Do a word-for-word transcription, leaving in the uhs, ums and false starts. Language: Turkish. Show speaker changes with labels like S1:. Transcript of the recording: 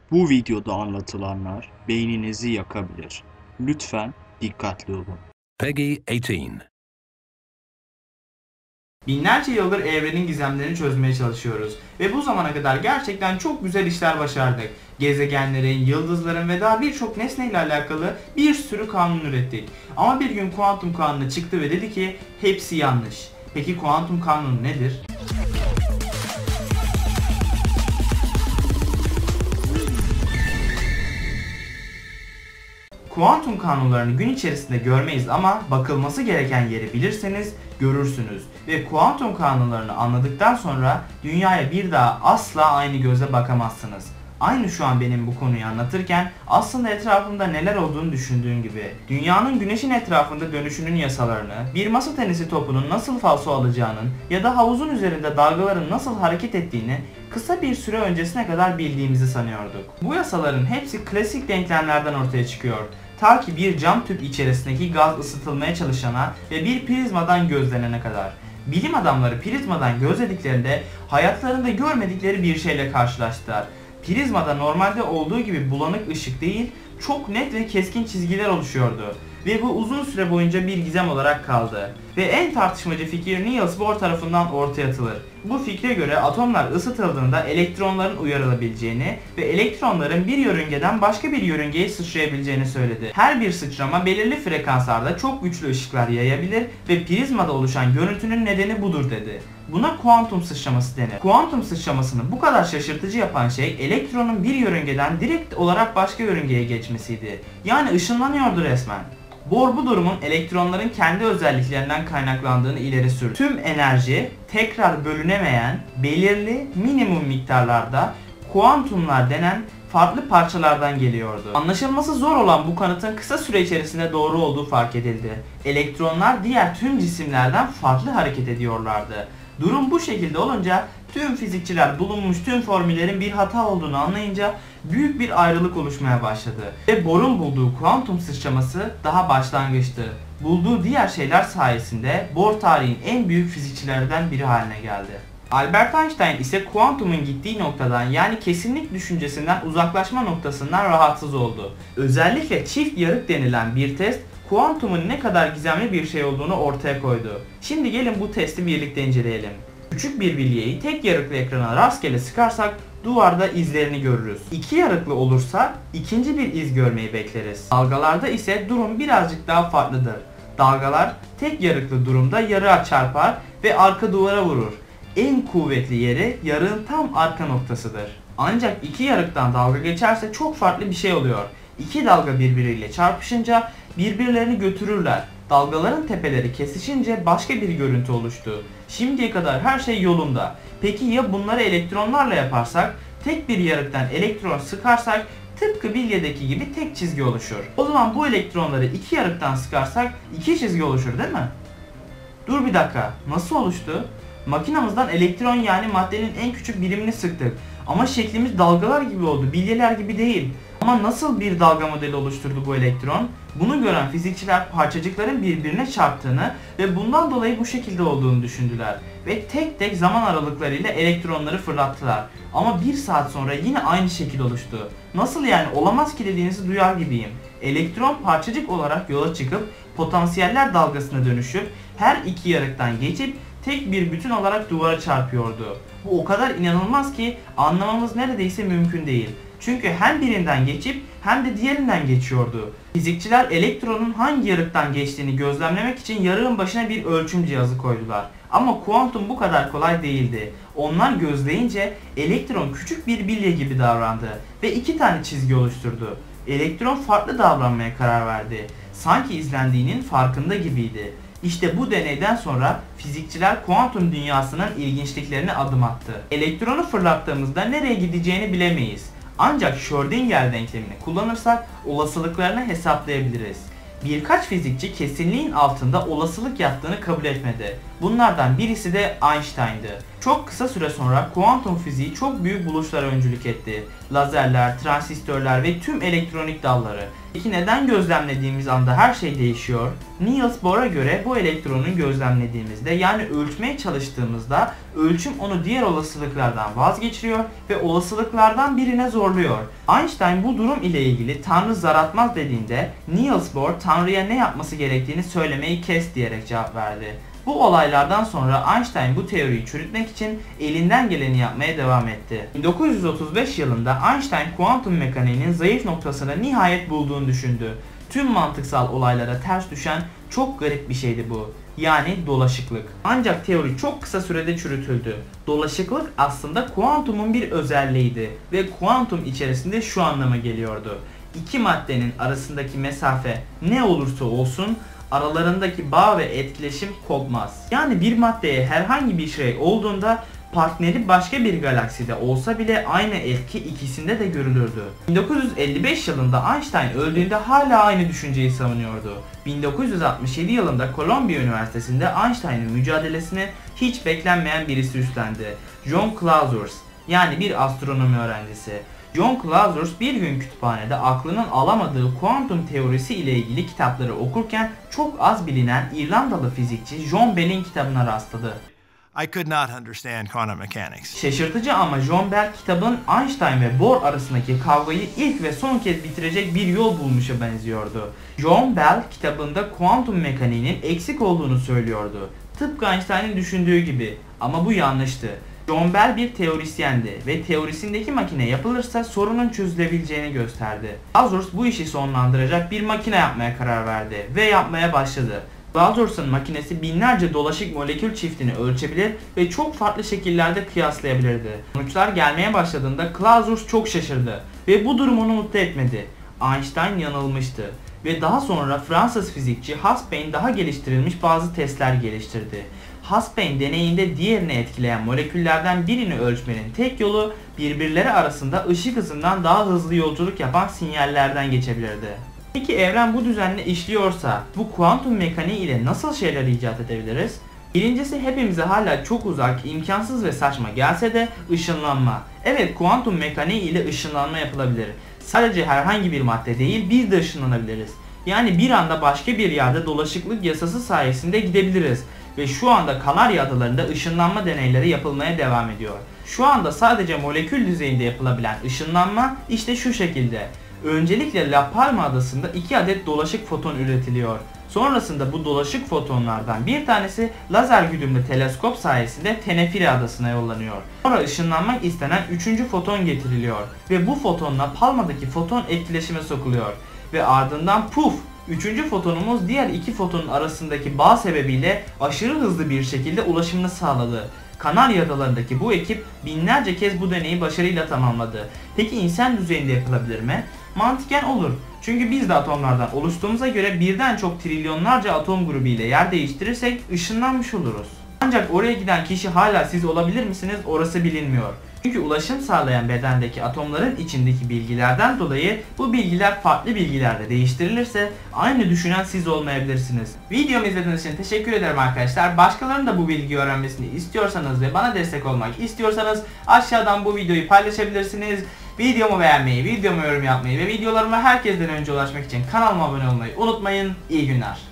S1: Bu videoda anlatılanlar beyninizi yakabilir. Lütfen dikkatli olun.
S2: Peggy eighteen.
S3: Binlerce yıldır evrenin gizemlerini çözmeye çalışıyoruz ve bu zamana kadar gerçekten çok güzel işler başardık. Gezegenlerin, yıldızların ve daha birçok nesneyle alakalı bir sürü kanun ürettik. Ama bir gün kuantum kanunu çıktı ve dedi ki hepsi yanlış. Peki kuantum kanunu nedir? Kuantum kanunlarını gün içerisinde görmeyiz ama bakılması gereken yeri bilirseniz görürsünüz. Ve kuantum kanunlarını anladıktan sonra dünyaya bir daha asla aynı gözle bakamazsınız. Aynı şu an benim bu konuyu anlatırken aslında etrafımda neler olduğunu düşündüğüm gibi. Dünyanın güneşin etrafında dönüşünün yasalarını, bir masa tenisi topunun nasıl falso alacağının ya da havuzun üzerinde dalgaların nasıl hareket ettiğini kısa bir süre öncesine kadar bildiğimizi sanıyorduk. Bu yasaların hepsi klasik denklemlerden ortaya çıkıyor. Ta ki bir cam tüp içerisindeki gaz ısıtılmaya çalışana ve bir prizmadan gözlenene kadar. Bilim adamları prizmadan gözlediklerinde hayatlarında görmedikleri bir şeyle karşılaştılar. Prizmada normalde olduğu gibi bulanık ışık değil, çok net ve keskin çizgiler oluşuyordu. Ve bu uzun süre boyunca bir gizem olarak kaldı. Ve en tartışmacı fikir Niels Bohr tarafından ortaya atılır. Bu fikre göre atomlar ısıtıldığında elektronların uyarılabileceğini ve elektronların bir yörüngeden başka bir yörüngeye sıçrayabileceğini söyledi. Her bir sıçrama belirli frekanslarda çok güçlü ışıklar yayabilir ve prizmada oluşan görüntünün nedeni budur dedi. Buna kuantum sıçraması denir. Kuantum sıçramasını bu kadar şaşırtıcı yapan şey elektronun bir yörüngeden direkt olarak başka yörüngeye geçmesiydi. Yani ışınlanıyordu resmen. Bohr bu durumun elektronların kendi özelliklerinden kaynaklandığını ileri sürdü. Tüm enerji tekrar bölünemeyen belirli minimum miktarlarda kuantumlar denen farklı parçalardan geliyordu. Anlaşılması zor olan bu kanıtın kısa süre içerisinde doğru olduğu fark edildi. Elektronlar diğer tüm cisimlerden farklı hareket ediyorlardı. Durum bu şekilde olunca tüm fizikçiler bulunmuş tüm formüllerin bir hata olduğunu anlayınca büyük bir ayrılık oluşmaya başladı. Ve Bohr'un bulduğu kuantum sıçraması daha başlangıçtı. Bulduğu diğer şeyler sayesinde Bohr tarihin en büyük fizikçilerden biri haline geldi. Albert Einstein ise kuantumun gittiği noktadan yani kesinlik düşüncesinden uzaklaşma noktasından rahatsız oldu. Özellikle çift yarık denilen bir test kuantumun ne kadar gizemli bir şey olduğunu ortaya koydu. Şimdi gelin bu testi birlikte inceleyelim. Küçük bir bilyeyi tek yarıklı ekrana rastgele sıkarsak duvarda izlerini görürüz. İki yarıklı olursa ikinci bir iz görmeyi bekleriz. Dalgalarda ise durum birazcık daha farklıdır. Dalgalar tek yarıklı durumda yarığa çarpar ve arka duvara vurur. En kuvvetli yeri yarığın tam arka noktasıdır. Ancak iki yarıktan dalga geçerse çok farklı bir şey oluyor. İki dalga birbiriyle çarpışınca birbirlerini götürürler. Dalgaların tepeleri kesişince başka bir görüntü oluştu. Şimdiye kadar her şey yolunda. Peki ya bunları elektronlarla yaparsak? Tek bir yarıktan elektron sıkarsak tıpkı bilyedeki gibi tek çizgi oluşur. O zaman bu elektronları iki yarıktan sıkarsak iki çizgi oluşur değil mi? Dur bir dakika. Nasıl oluştu? Makinamızdan elektron yani maddenin en küçük birimini sıktık. Ama şeklimiz dalgalar gibi oldu, bilyeler gibi değil. Ama nasıl bir dalga modeli oluşturdu bu elektron? Bunu gören fizikçiler parçacıkların birbirine çarptığını ve bundan dolayı bu şekilde olduğunu düşündüler. Ve tek tek zaman aralıklarıyla elektronları fırlattılar. Ama bir saat sonra yine aynı şekil oluştu. Nasıl yani, olamaz ki dediğinizi duyar gibiyim. Elektron parçacık olarak yola çıkıp potansiyeller dalgasına dönüşüp her iki yarıktan geçip tek bir bütün olarak duvara çarpıyordu. Bu o kadar inanılmaz ki anlamamız neredeyse mümkün değil. Çünkü hem birinden geçip hem de diğerinden geçiyordu. Fizikçiler elektronun hangi yarıktan geçtiğini gözlemlemek için yarığın başına bir ölçüm cihazı koydular. Ama kuantum bu kadar kolay değildi. Onlar gözleyince elektron küçük bir bilye gibi davrandı ve iki tane çizgi oluşturdu. Elektron farklı davranmaya karar verdi. Sanki izlendiğinin farkında gibiydi. İşte bu deneyden sonra fizikçiler kuantum dünyasının ilginçliklerine adım attı. Elektronu fırlattığımızda nereye gideceğini bilemeyiz. Ancak Schrödinger denklemini kullanırsak olasılıklarını hesaplayabiliriz. Birkaç fizikçi kesinliğin altında olasılık yattığını kabul etmedi. Bunlardan birisi de Einstein'dı. Çok kısa süre sonra kuantum fiziği çok büyük buluşlara öncülük etti. Lazerler, transistörler ve tüm elektronik dalları. Peki neden gözlemlediğimiz anda her şey değişiyor? Niels Bohr'a göre bu elektronun gözlemlediğimizde, yani ölçmeye çalıştığımızda ölçüm onu diğer olasılıklardan vazgeçiriyor ve olasılıklardan birine zorluyor. Einstein bu durum ile ilgili Tanrı zar atmaz dediğinde Niels Bohr Tanrı'ya ne yapması gerektiğini söylemeyi kes diyerek cevap verdi. Bu olaylardan sonra Einstein bu teoriyi çürütmek için elinden geleni yapmaya devam etti. bin dokuz yüz otuz beş yılında Einstein kuantum mekaniğinin zayıf noktasını nihayet bulduğunu düşündü. Tüm mantıksal olaylara ters düşen çok garip bir şeydi bu. Yani dolaşıklık. Ancak teori çok kısa sürede çürütüldü. Dolaşıklık aslında kuantumun bir özelliğiydi ve kuantum içerisinde şu anlama geliyordu: İki maddenin arasındaki mesafe ne olursa olsun aralarındaki bağ ve etkileşim kopmaz. Yani bir maddeye herhangi bir şey olduğunda partneri başka bir galakside olsa bile aynı etki ikisinde de görülürdü. bin dokuz yüz elli beş yılında Einstein öldüğünde hala aynı düşünceyi savunuyordu. bin dokuz yüz altmış yedi yılında Columbia Üniversitesi'nde Einstein'ın mücadelesini hiç beklenmeyen birisi üstlendi. John Clausius, yani bir astronomi öğrencisi. John Clausius bir gün kütüphanede aklının alamadığı kuantum teorisi ile ilgili kitapları okurken çok az bilinen İrlandalı fizikçi John Bell'in kitabına rastladı.
S2: I could not understand quantum mechanics.
S3: Şaşırtıcı ama John Bell kitabın Einstein ve Bohr arasındaki kavgayı ilk ve son kez bitirecek bir yol bulmuşa benziyordu. John Bell kitabında kuantum mekaniğinin eksik olduğunu söylüyordu. Tıpkı Einstein'ın düşündüğü gibi, ama bu yanlıştı. John Bell bir teorisyendi ve teorisindeki makine yapılırsa sorunun çözülebileceğini gösterdi. Clausius bu işi sonlandıracak bir makine yapmaya karar verdi ve yapmaya başladı. Clausius'un makinesi binlerce dolaşık molekül çiftini ölçebilir ve çok farklı şekillerde kıyaslayabilirdi. Sonuçlar gelmeye başladığında Clausius çok şaşırdı ve bu durum onu mutlu etmedi. Einstein yanılmıştı ve daha sonra Fransız fizikçi Hussein daha geliştirilmiş bazı testler geliştirdi. Hussein deneyinde diğerini etkileyen moleküllerden birini ölçmenin tek yolu birbirleri arasında ışık hızından daha hızlı yolculuk yapan sinyallerden geçebilirdi. Peki evren bu düzenle işliyorsa bu kuantum mekaniği ile nasıl şeyler icat edebiliriz? Birincisi, hepimize hala çok uzak, imkansız ve saçma gelse de ışınlanma. Evet, kuantum mekaniği ile ışınlanma yapılabilir. Sadece herhangi bir madde değil, biz de ışınlanabiliriz. Yani bir anda başka bir yerde dolaşıklık yasası sayesinde gidebiliriz. Ve şu anda Kanarya Adaları'nda ışınlanma deneyleri yapılmaya devam ediyor. Şu anda sadece molekül düzeyinde yapılabilen ışınlanma işte şu şekilde. Öncelikle La Palma Adası'nda iki adet dolaşık foton üretiliyor. Sonrasında bu dolaşık fotonlardan bir tanesi lazer güdümlü teleskop sayesinde Tenerife Adası'na yollanıyor. Sonra ışınlanmak istenen üçüncü foton getiriliyor ve bu fotonla Palma'daki foton etkileşime sokuluyor. Ve ardından puf! Üçüncü fotonumuz diğer iki fotonun arasındaki bağ sebebiyle aşırı hızlı bir şekilde ulaşımını sağladı. Kanarya Adaları'ndaki bu ekip binlerce kez bu deneyi başarıyla tamamladı. Peki insan düzeyinde yapılabilir mi? Mantıken olur. Çünkü biz de atomlardan oluştuğumuza göre birden çok trilyonlarca atom grubu ile yer değiştirirsek ışınlanmış oluruz. Ancak oraya giden kişi hala siz olabilir misiniz, orası bilinmiyor. Çünkü ulaşım sağlayan bedendeki atomların içindeki bilgilerden dolayı bu bilgiler farklı bilgilerle değiştirilirse aynı düşünen siz olmayabilirsiniz. Videomu izlediğiniz için teşekkür ederim arkadaşlar. Başkalarının da bu bilgiyi öğrenmesini istiyorsanız ve bana destek olmak istiyorsanız aşağıdan bu videoyu paylaşabilirsiniz. Videomu beğenmeyi, videomu yorum yapmayı ve videolarıma herkesten önce ulaşmak için kanalıma abone olmayı unutmayın. İyi günler.